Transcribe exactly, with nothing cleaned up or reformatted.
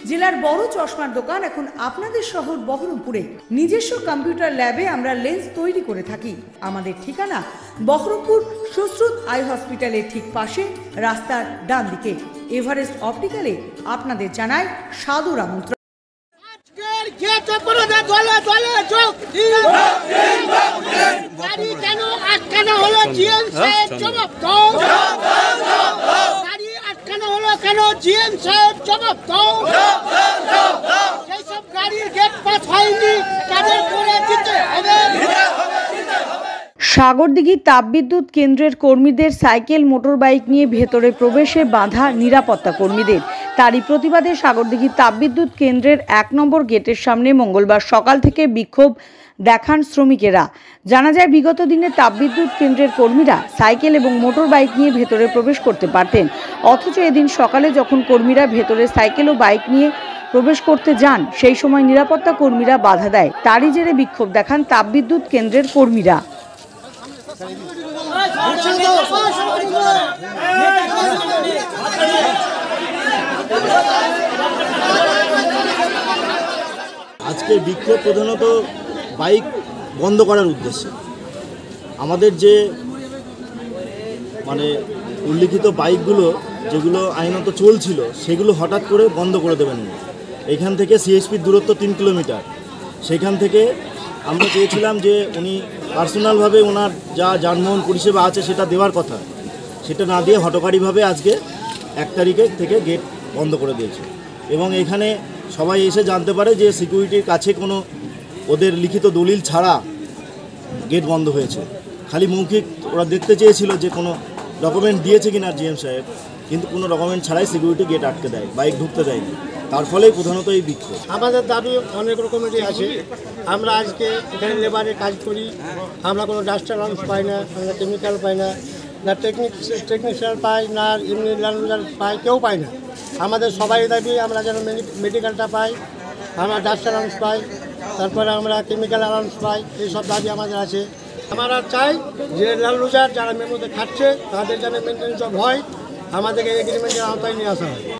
জেলার বড় চশমার দোকান এখন আপনাদের শহর বহরমপুরে। নিজস্ব কম্পিউটার ল্যাবে আমরা লেন্স তৈরি করে থাকি। আমাদের ঠিকানা বহরমপুর সুশ্রুত আই হসপিটালের ঠিক পাশে, রাস্তার ডান দিকে। এভারেস্ট অপটিক্যালে আপনাদের জানায় সাদর আমন্ত্রণ। কেন জিএম সাহেব জবাব দাও, সেই সব গাড়ির গেট পাস হয়নি, তাদের করে দিতে হবে। সাগরদিঘি তাপবিদ্যুৎ কেন্দ্রের কর্মীদের সাইকেল মোটর বাইক নিয়ে ভেতরে প্রবেশে বাধা নিরাপত্তা কর্মীদের। তারই প্রতিবাদে সাগরদিঘি তাপবিদ্যুৎ কেন্দ্রের এক নম্বর গেটের সামনে মঙ্গলবার সকাল থেকে বিক্ষোভ দেখান শ্রমিকেরা। জানা যায়, বিগত দিনে তাপবিদ্যুৎ কেন্দ্রের কর্মীরা সাইকেল এবং মোটর বাইক নিয়ে ভেতরে প্রবেশ করতে পারতেন, অথচ এদিন সকালে যখন কর্মীরা ভেতরে সাইকেল ও বাইক নিয়ে প্রবেশ করতে যান, সেই সময় নিরাপত্তা কর্মীরা বাধা দেয়। তারই জেরে বিক্ষোভ দেখান তাপবিদ্যুৎ কেন্দ্রের কর্মীরা। আজকে বিক্ষোভ প্রধানত বাইক বন্ধ করার উদ্দেশ্যে। আমাদের যে মানে উল্লিখিত বাইকগুলো যেগুলো আইনত চলছিল, সেগুলো হঠাৎ করে বন্ধ করে দেবেন না। এখান থেকে সিএসপির দূরত্ব তিন কিলোমিটার। সেখান থেকে আমরা চেয়েছিলাম যে উনি পার্সোনালভাবে ওনার যা যানবাহন পরিষেবা আছে সেটা দেওয়ার কথা, সেটা না দিয়ে হঠকারীভাবে আজকে এক তারিখে থেকে গেট বন্ধ করে দিয়েছে। এবং এখানে সবাই এসে জানতে পারে যে সিকিউরিটির কাছে কোনো ওদের লিখিত দলিল ছাড়া গেট বন্ধ হয়েছে। খালি মৌখিক ওরা দেখতে চেয়েছিল যে কোনো ডকুমেন্ট দিয়েছে কিনা জিএম সাহেব, কিন্তু কোনো ডকুমেন্ট ছাড়াই সিকিউরিটি গেট আটকে দেয়, বাইক ঢুকতে দেয়নি। তার ফলেই প্রধানত এই বিক্ষোভ। আমাদের দাবি অনেক রকমেরই আছে। আমরা আজকে এখানে লেবারে কাজ করি, আমরা কোনো ডাস্ট অ্যালাউন্স পাই না, আমরা কেমিক্যাল পাই না, না টেকনিক টেকনিশিয়ান পাই না, এমনি ল্যান্ডলার পাই, কেউ পাই না। আমাদের সবাই দাবি আমরা যেন মেডিকেলটা পাই, আমরা ডাস্ট অ্যালাউন্স পাই, তারপরে আমরা কেমিক্যাল অ্যালাউন্স পাই। এইসব দাবি আমাদের আছে। আমরা চাই যে ল্যান্ডলুজার যারা মেমোতে খাচ্ছে তাদের যেন মেনটেন্স জব হয়, আমাদেরকে এগ্রিমেন্টের আওতায় নিয়ে আসা হয়।